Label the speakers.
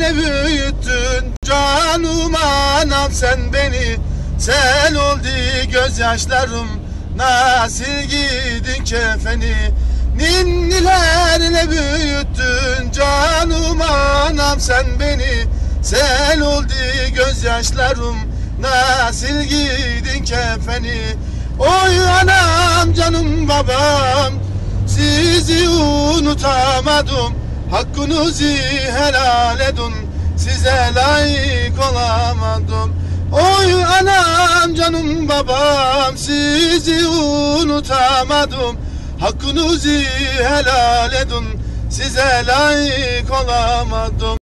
Speaker 1: ellerinle büyüttün canım anam sen beni. Sel oldu gözyaşlarım, nasıl giydin kefeni. Ninnilerle büyüttün canım anam sen beni. Sel oldu gözyaşlarım, nasıl giydin kefeni. Oy anam canım babam, sizi unutamadım. Hakkınızı helal edin, size layık olamadım. Oy anam canım babam, sizi unutamadım. Hakkınızı helal edin, size layık olamadım.